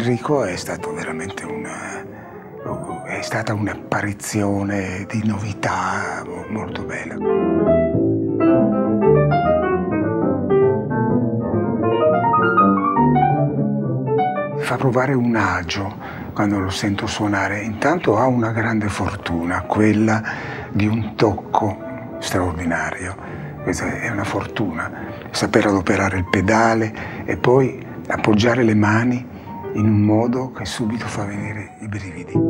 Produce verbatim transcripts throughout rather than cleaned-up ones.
Enrico è stato veramente una, è stata un'apparizione di novità molto bella. Fa provare un agio quando lo sento suonare. Intanto ha una grande fortuna, quella di un tocco straordinario. Questa è una fortuna, saper adoperare il pedale e poi appoggiare le mani in un modo che subito fa venire i brividi.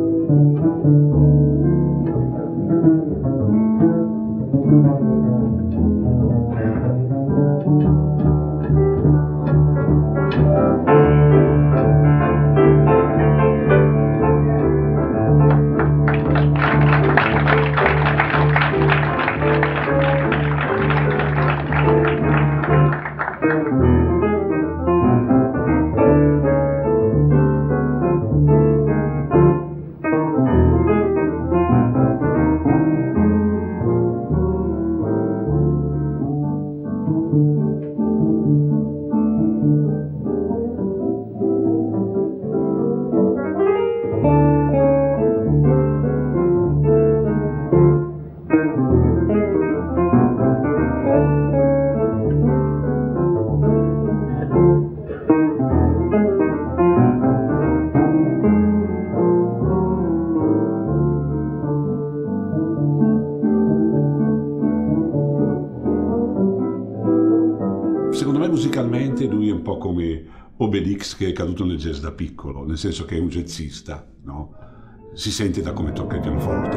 Secondo me musicalmente lui è un po' come Obelix, che è caduto nel jazz da piccolo, nel senso che è un jazzista, no? Si sente da come tocca il pianoforte.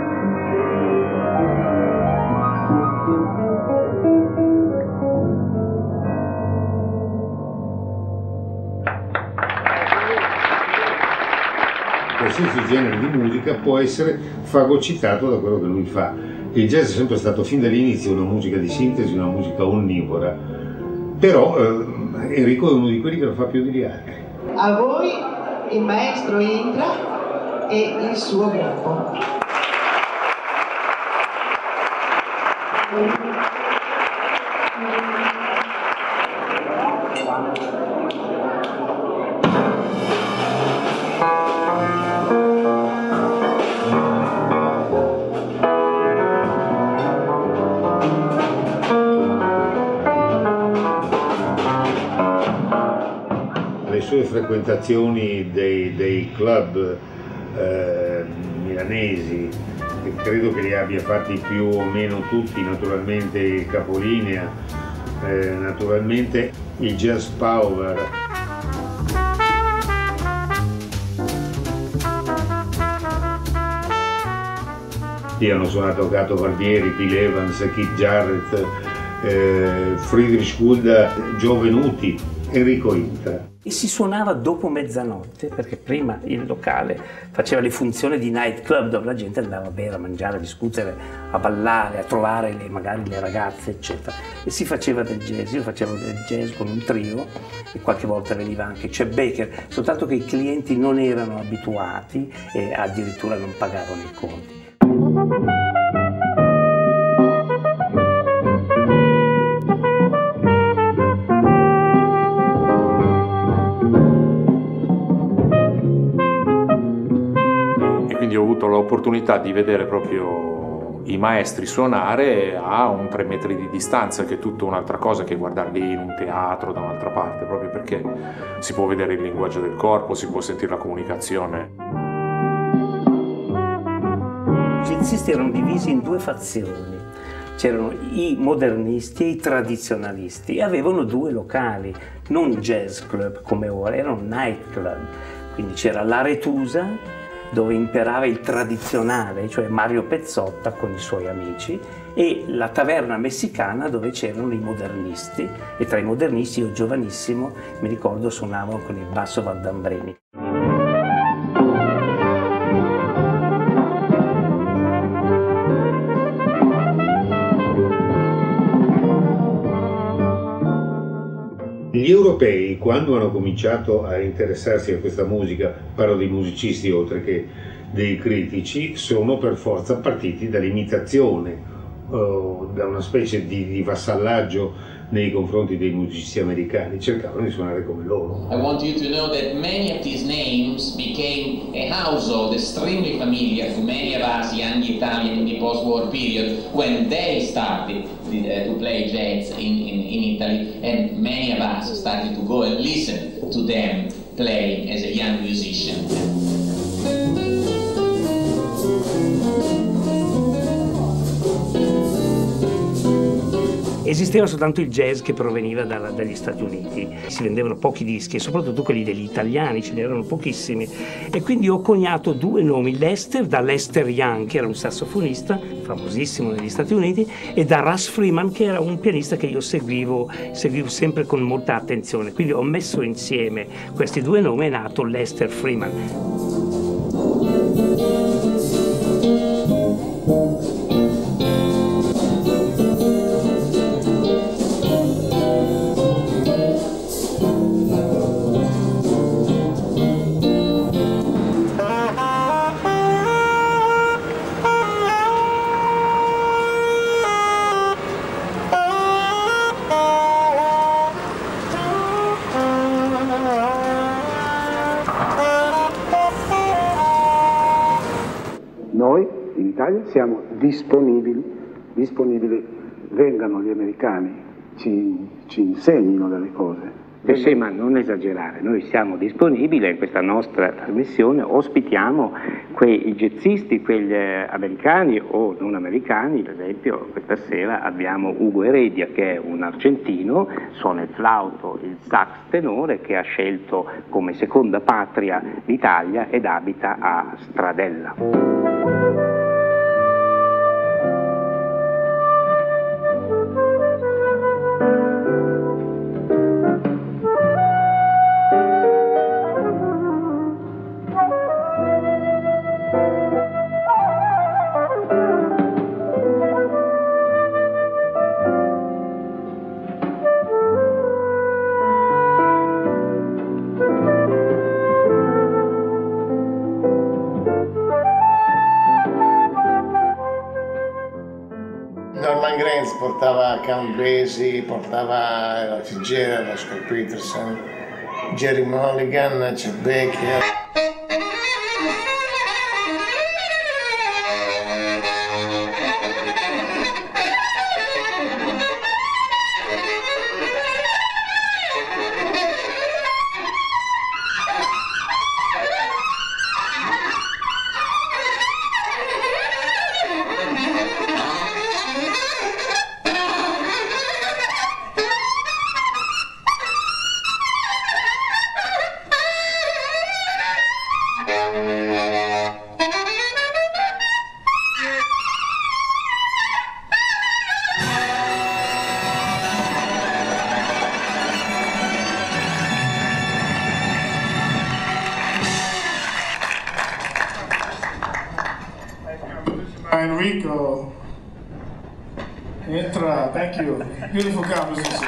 Qualsiasi genere di musica può essere fagocitato da quello che lui fa. Il jazz è sempre stato fin dall'inizio una musica di sintesi, una musica onnivora. Però eh, Enrico è uno di quelli che lo fa più degli altri. A voi il maestro Indra e il suo gruppo. Le sue frequentazioni dei, dei club eh, milanesi, che credo che li abbia fatti più o meno tutti, naturalmente il Capolinea, eh, naturalmente il Jazz Power. Qui hanno suonato Gato Barbieri, Bill Evans, Keith Jarrett, eh, Friedrich Gulda, Giovenuti, Enrico Indra. E si suonava dopo mezzanotte, perché prima il locale faceva le funzioni di night club, dove la gente andava a bere, a mangiare, a discutere, a ballare, a trovare le, magari le ragazze, eccetera. E si faceva del jazz. Io facevo del jazz con un trio e qualche volta veniva anche Chet Baker, soltanto che i clienti non erano abituati e addirittura non pagavano i conti. Quindi ho avuto l'opportunità di vedere proprio i maestri suonare a un tre metri di distanza, che è tutta un'altra cosa che guardarli in un teatro da un'altra parte, proprio perché si può vedere il linguaggio del corpo, si può sentire la comunicazione. I jazzisti erano divisi in due fazioni. C'erano i modernisti e i tradizionalisti e avevano due locali, non jazz club come ora, erano night club. Quindi c'era l'Aretusa, dove imperava il tradizionale, cioè Mario Pezzotta con i suoi amici, e la taverna messicana dove c'erano i modernisti, e tra i modernisti io giovanissimo mi ricordo suonavo con il basso Valdambreni. Gli europei, quando hanno cominciato a interessarsi a questa musica, parlo dei musicisti oltre che dei critici, sono per forza partiti dall'imitazione, uh, da una specie di, di vassallaggio nei confronti dei musicisti americani, cercavano di suonare come loro. I want you to know that many of these names became a household extremely familiar to many of us young Italians in the post-war period when they started uh, to play jazz in, in, in Italy, and many of us started to go and listen to them playing as a young musician. Esisteva soltanto il jazz che proveniva dalla, dagli Stati Uniti, si vendevano pochi dischi e soprattutto quelli degli italiani, ce n'erano pochissimi, e quindi ho coniato due nomi, Lester, da Lester Young che era un sassofonista famosissimo negli Stati Uniti, e da Russ Freeman che era un pianista che io seguivo, seguivo sempre con molta attenzione, quindi ho messo insieme questi due nomi e è nato Lester Freeman. Noi in Italia siamo disponibili, disponibili, vengano gli americani, ci, ci insegnino delle cose. Eh sì, ma non esagerare, noi siamo disponibili e in questa nostra trasmissione ospitiamo quei jazzisti, quegli americani o non americani. Per esempio questa sera abbiamo Ugo Heredia che è un argentino, suona il flauto, il sax tenore, che ha scelto come seconda patria l'Italia ed abita a Stradella. Norman Granz portava Count Basie, portava la Fitzgerald, Oscar Peterson, Jerry Mulligan, Chet Baker. Enrico, entra, thank you. Beautiful composition.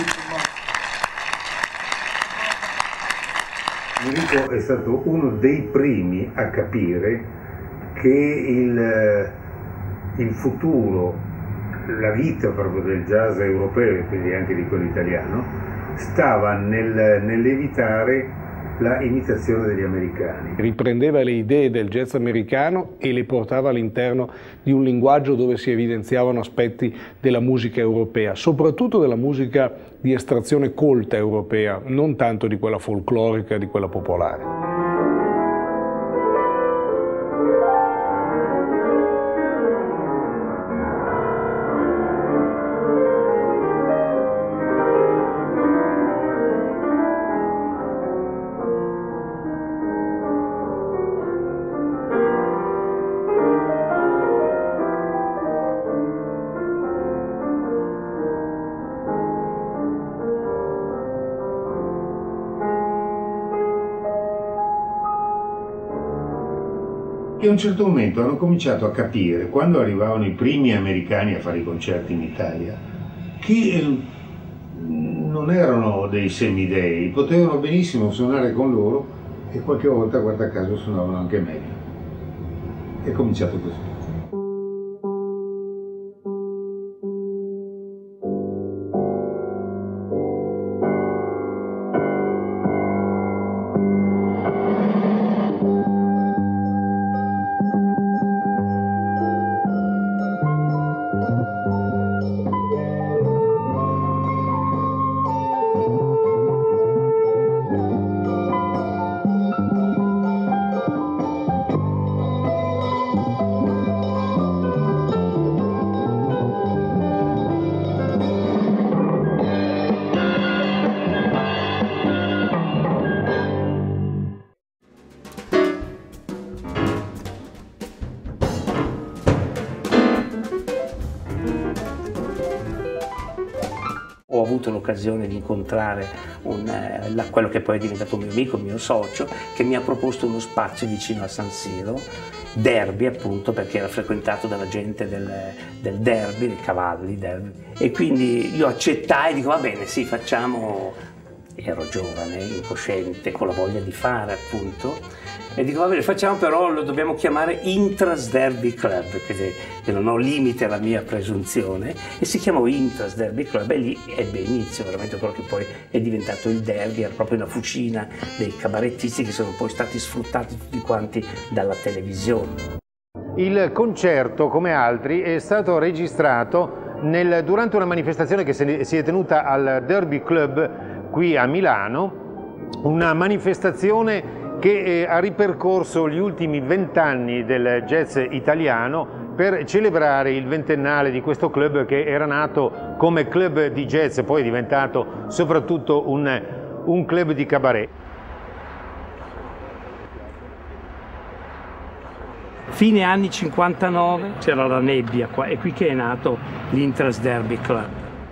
Enrico è stato uno dei primi a capire che il, il futuro, la vita proprio del jazz europeo e quindi anche di quello italiano, stava nel, nell'evitare la imitazione degli americani. Riprendeva le idee del jazz americano e le portava all'interno di un linguaggio dove si evidenziavano aspetti della musica europea, soprattutto della musica di estrazione colta europea, non tanto di quella folclorica, di quella popolare. E a un certo momento hanno cominciato a capire, quando arrivavano i primi americani a fare i concerti in Italia, che non erano dei semidei, potevano benissimo suonare con loro e qualche volta, guarda caso, suonavano anche meglio. È cominciato così. avuto l'occasione di incontrare un, eh, la, quello che poi è diventato un mio amico, un mio socio, che mi ha proposto uno spazio vicino a San Siro, Derby appunto, perché era frequentato dalla gente del, del Derby, dei cavalli Derby. E quindi io accettai e dico va bene, sì, facciamo. Ero giovane, incosciente, con la voglia di fare appunto. E dico va bene, facciamo, però lo dobbiamo chiamare Intras Derby Club, che, che non ho limite alla mia presunzione, e si chiamò Intras Derby Club, e lì ebbe inizio veramente quello che poi è diventato il derby, era proprio una fucina dei cabarettisti che sono poi stati sfruttati tutti quanti dalla televisione. Il concerto, come altri, è stato registrato nel, durante una manifestazione che si è tenuta al Derby Club qui a Milano, una manifestazione che ha ripercorso gli ultimi vent'anni del jazz italiano per celebrare il ventennale di questo club, che era nato come club di jazz e poi è diventato soprattutto un, un club di cabaret. Fine anni cinquantanove, c'era la nebbia qua, è qui che è nato l'Intras Derby Club.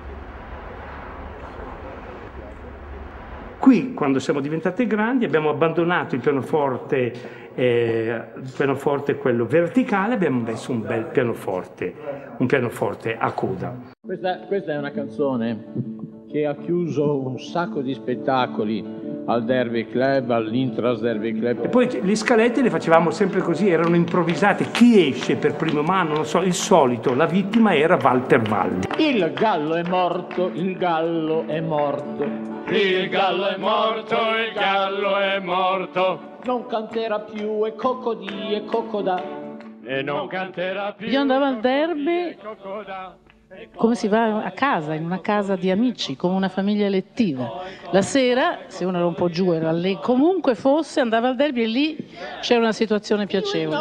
Qui, quando siamo diventate grandi, abbiamo abbandonato il pianoforte, eh, il pianoforte quello verticale, abbiamo messo un bel pianoforte, un pianoforte a coda. Questa, questa è una canzone che ha chiuso un sacco di spettacoli al Derby Club, all'Intras Derby Club. E poi le scalette le facevamo sempre così, erano improvvisate. Chi esce per primo, ma non lo so, il solito, la vittima era Walter Valli. Il gallo è morto, il gallo è morto. Il gallo è morto, il gallo è morto. Non canterà più e cocodì e cocodà. E non canterà più. Io andavo al derby come si va a casa, in una casa di amici, come una famiglia elettiva. La sera, se uno era un po' giù, era lì, comunque fosse, andava al derby e lì c'era una situazione piacevole.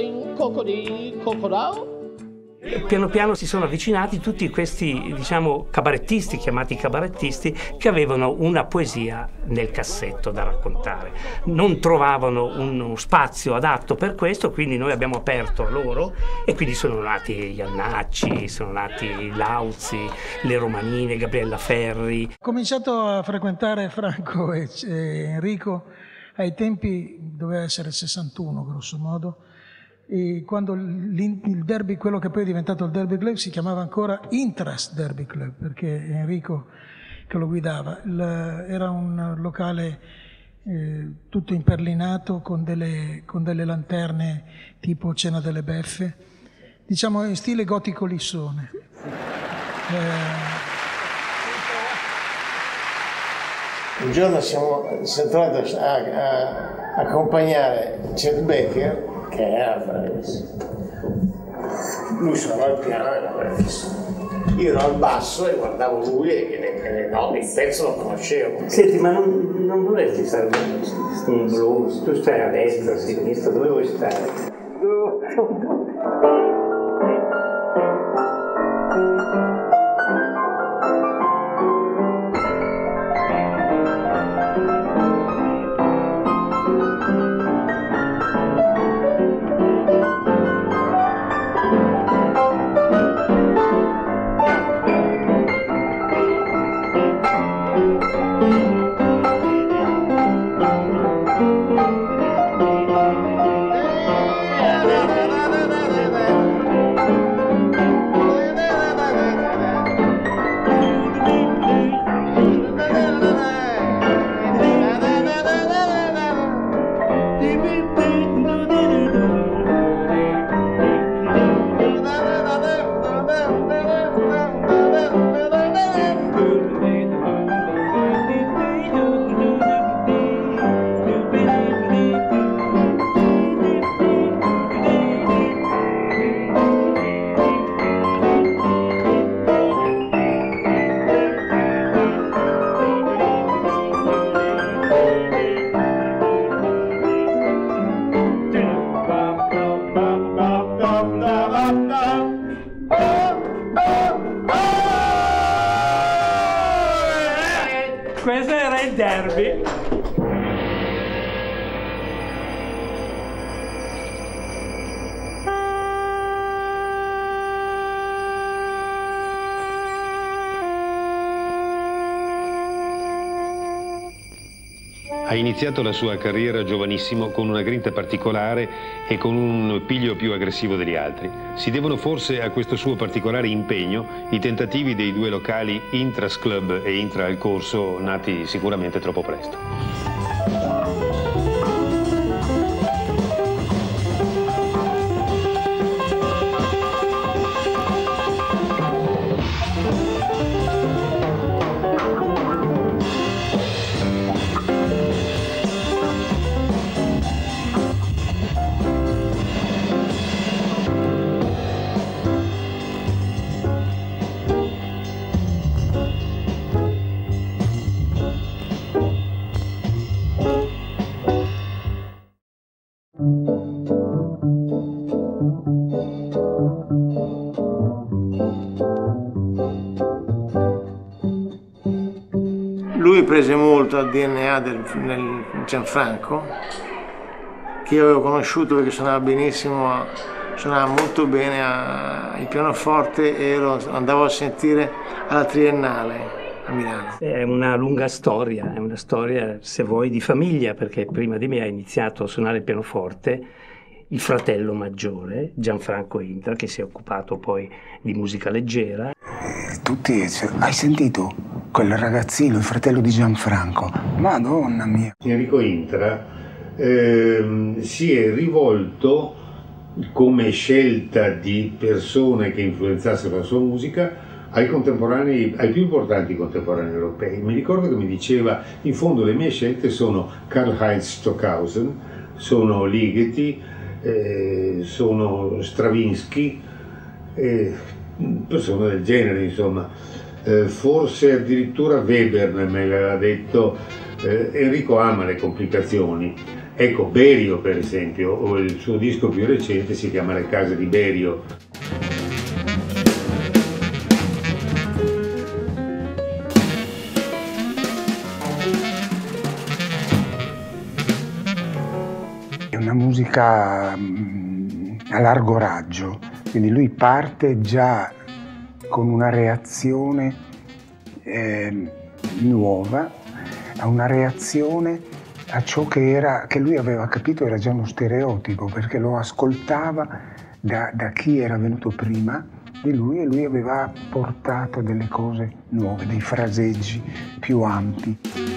Piano piano si sono avvicinati tutti questi, diciamo, cabarettisti, chiamati cabarettisti, che avevano una poesia nel cassetto da raccontare. Non trovavano uno spazio adatto per questo, quindi noi abbiamo aperto a loro e quindi sono nati Iannacci, sono nati Lauzi, le Romanine, Gabriella Ferri. Ho cominciato a frequentare Franco e Enrico ai tempi, doveva essere il sessantuno grosso modo, e quando il derby, quello che poi è diventato il Derby Club, si chiamava ancora Intras Derby Club, perché Enrico che lo guidava. Il, era un locale eh, tutto imperlinato con delle, con delle lanterne tipo Cena delle Beffe, diciamo in stile gotico lissone. Eh, un giorno siamo, siamo tornati a, a, a accompagnare Chet Baker, che era bravissimo. Lui suonava il piano e era bravissimo. Io ero al basso e guardavo lui e, e, e no, il pezzo lo conoscevo. Senti, ma non, non dovresti stare un blues, tu stai a destra, a sinistra, dove vuoi stare? No. Questo era il derby. Ha iniziato la sua carriera giovanissimo con una grinta particolare e con un piglio più aggressivo degli altri. Si devono forse a questo suo particolare impegno i tentativi dei due locali Intras Club e Intra al Corso, nati sicuramente troppo presto. Lui prese molto al D N A del, del Gianfranco, che io avevo conosciuto perché suonava benissimo, suonava molto bene a, il pianoforte e lo andavo a sentire alla Triennale a Milano. È una lunga storia, è una storia, se vuoi, di famiglia, perché prima di me ha iniziato a suonare il pianoforte il fratello maggiore, Gianfranco Intra, che si è occupato poi di musica leggera. Tutti, hai sentito quel ragazzino, il fratello di Gianfranco? Madonna mia! Enrico Intra eh, si è rivolto come scelta di persone che influenzassero la sua musica ai contemporanei, ai più importanti contemporanei europei. Mi ricordo che mi diceva, in fondo le mie scelte sono Karl-Heinz Stockhausen, sono Ligeti, eh, sono Stravinsky, eh, persone del genere, insomma. Eh, forse addirittura Weber me l'aveva detto. eh, Enrico ama le complicazioni. Ecco, Berio per esempio, o il suo disco più recente si chiama Le case di Berio. È una musica a largo raggio, quindi lui parte già con una reazione eh, nuova, a una reazione a ciò che, era, che lui aveva capito era già uno stereotipo, perché lo ascoltava da, da chi era venuto prima di lui e lui aveva portato delle cose nuove, dei fraseggi più ampi.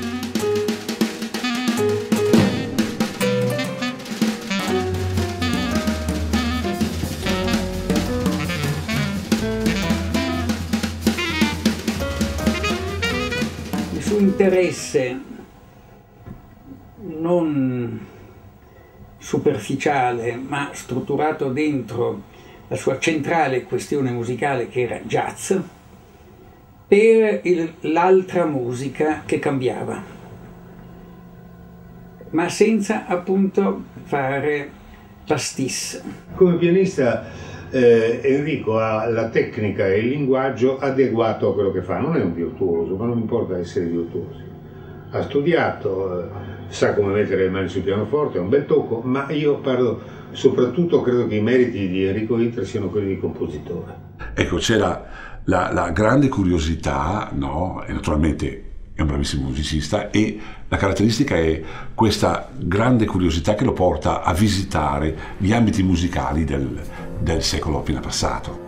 Interesse non superficiale ma strutturato dentro la sua centrale questione musicale, che era jazz, per l'altra musica che cambiava, ma senza appunto fare pastis. Come pianista eh, Enrico ha la tecnica e il linguaggio adeguato a quello che fa. Non è un virtuoso, ma non importa essere virtuosi. Ha studiato, eh, sa come mettere le mani sul pianoforte, è un bel tocco, ma io parlo soprattutto, credo che i meriti di Enrico Intra siano quelli di compositore. Ecco, c'era la, la grande curiosità, no? E naturalmente è un bravissimo musicista, e la caratteristica è questa grande curiosità che lo porta a visitare gli ambiti musicali del, del secolo appena passato.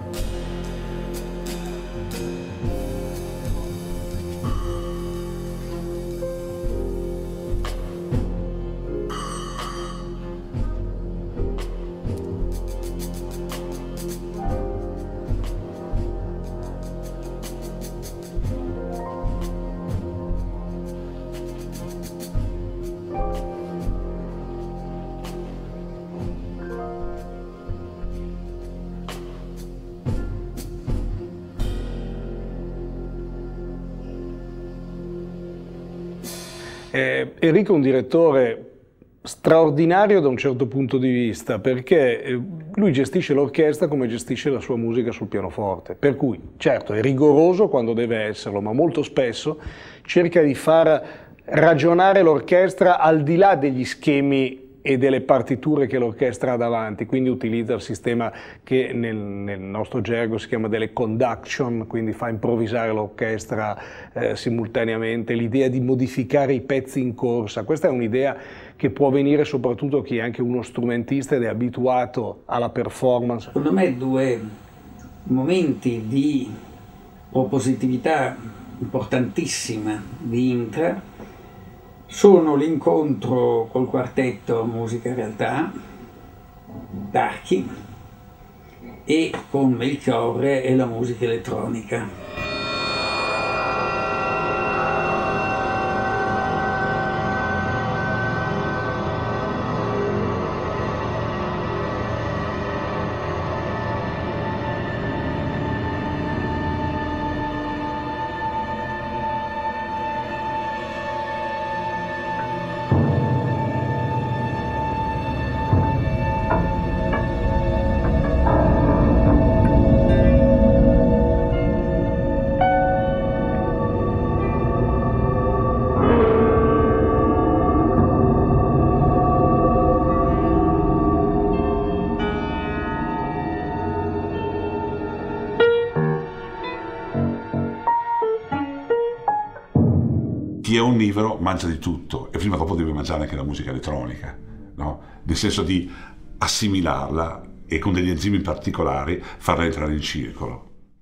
Eh, Enrico è un direttore straordinario da un certo punto di vista, perché eh, lui gestisce l'orchestra come gestisce la sua musica sul pianoforte, per cui certo è rigoroso quando deve esserlo, ma molto spesso cerca di far ragionare l'orchestra al di là degli schemi e delle partiture che l'orchestra ha davanti, quindi utilizza il sistema che nel, nel nostro gergo si chiama delle conduction, quindi fa improvvisare l'orchestra eh, simultaneamente, l'idea di modificare i pezzi in corsa. Questa è un'idea che può venire soprattutto a chi è anche uno strumentista ed è abituato alla performance. Secondo me due momenti di propositività importantissima di Intra sono l'incontro col quartetto Musica e Realtà d'Archi e con Melchiorre e la musica elettronica. Chi è onnivoro mangia di tutto e prima o dopo deve mangiare anche la musica elettronica, no? Nel senso di assimilarla e con degli enzimi particolari farla entrare in circolo.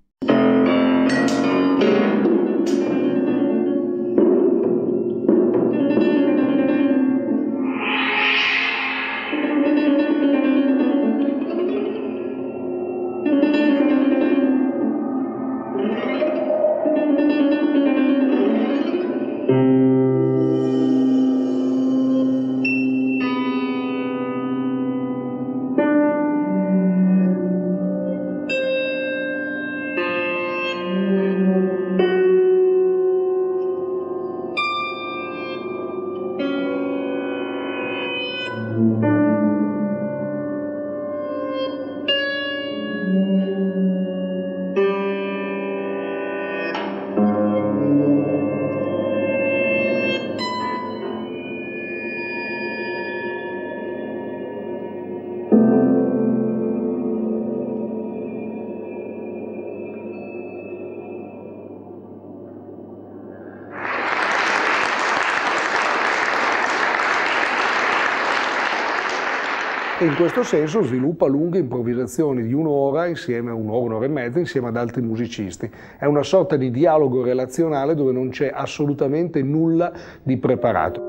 E in questo senso sviluppa lunghe improvvisazioni di un'ora, insieme a un'ora, un'ora e mezza, insieme ad altri musicisti. È una sorta di dialogo relazionale dove non c'è assolutamente nulla di preparato.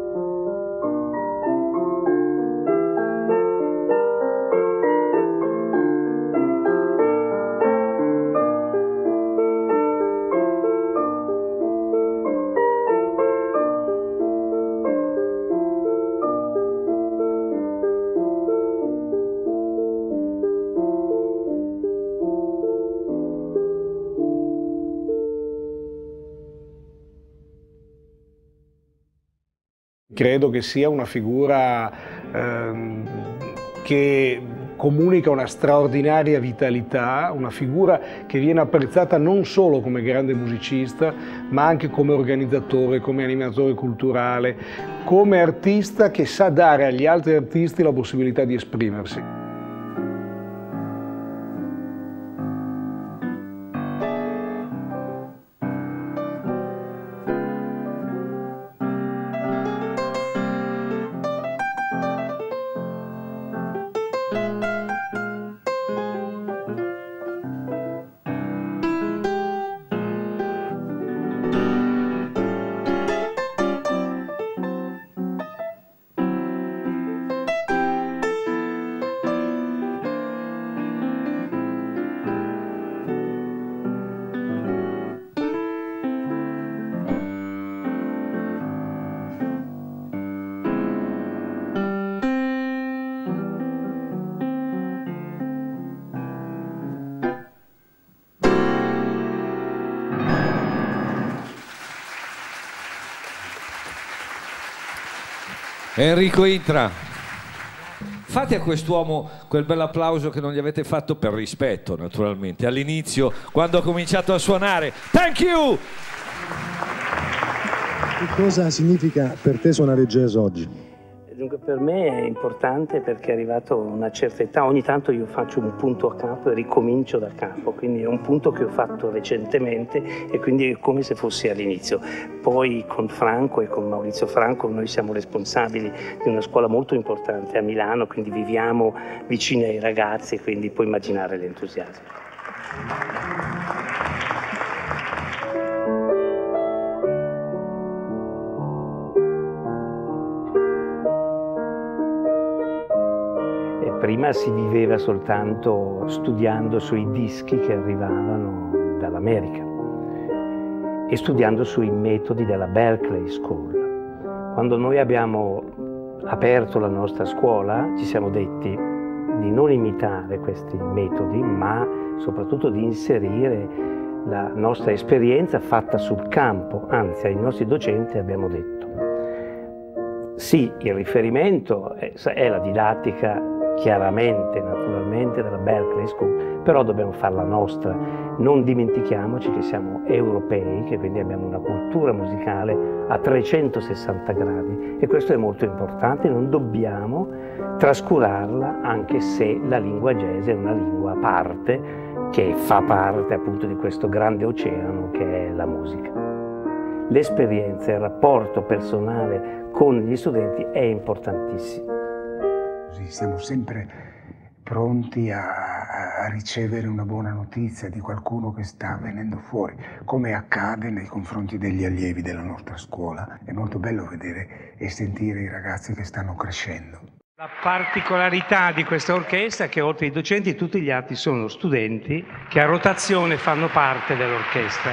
Credo che sia una figura ehm, che comunica una straordinaria vitalità, una figura che viene apprezzata non solo come grande musicista, ma anche come organizzatore, come animatore culturale, come artista che sa dare agli altri artisti la possibilità di esprimersi. Enrico Intra, fate a quest'uomo quel bel applauso che non gli avete fatto per rispetto, naturalmente, all'inizio, quando ha cominciato a suonare. Thank you! Che cosa significa per te suonare jazz oggi? Dunque per me è importante perché è arrivato a una certa età, ogni tanto io faccio un punto a capo e ricomincio da capo, quindi è un punto che ho fatto recentemente e quindi è come se fossi all'inizio. Poi con Franco e con Maurizio Franco noi siamo responsabili di una scuola molto importante a Milano, quindi viviamo vicini ai ragazzi, quindi puoi immaginare l'entusiasmo. Prima si viveva soltanto studiando sui dischi che arrivavano dall'America e studiando sui metodi della Berklee School. Quando noi abbiamo aperto la nostra scuola ci siamo detti di non imitare questi metodi, ma soprattutto di inserire la nostra esperienza fatta sul campo. Anzi, ai nostri docenti abbiamo detto sì, il riferimento è, è la didattica chiaramente, naturalmente, della Berklee School, però dobbiamo farla nostra. Non dimentichiamoci che siamo europei, che quindi abbiamo una cultura musicale a trecentosessanta gradi e questo è molto importante, non dobbiamo trascurarla, anche se la lingua jazz è una lingua a parte che fa parte appunto di questo grande oceano che è la musica. L'esperienza, il rapporto personale con gli studenti è importantissimo. Siamo sempre pronti a, a ricevere una buona notizia di qualcuno che sta venendo fuori, come accade nei confronti degli allievi della nostra scuola. È molto bello vedere e sentire i ragazzi che stanno crescendo. La particolarità di questa orchestra è che oltre ai docenti tutti gli altri sono studenti che a rotazione fanno parte dell'orchestra.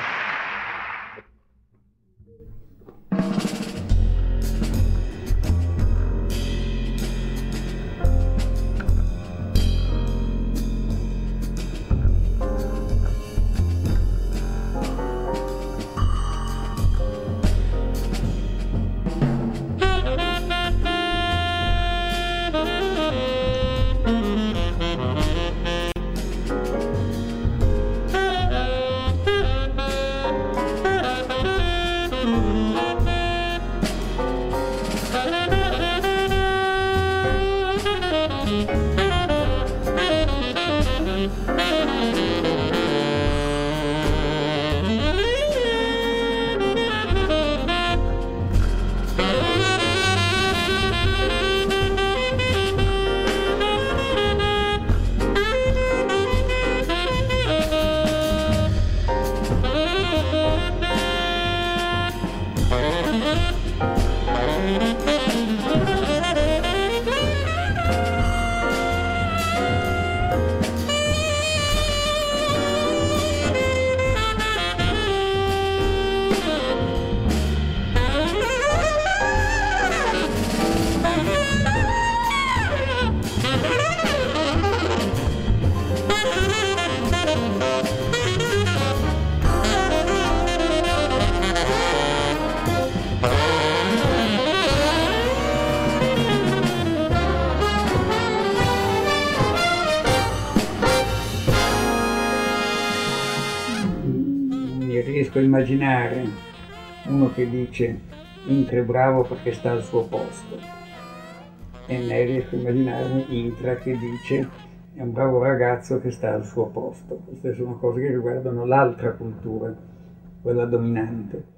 Riesco a immaginare uno che dice Intra è bravo perché sta al suo posto e ne riesco a immaginarmi Intra che dice è un bravo ragazzo che sta al suo posto. Queste sono cose che riguardano l'altra cultura, quella dominante.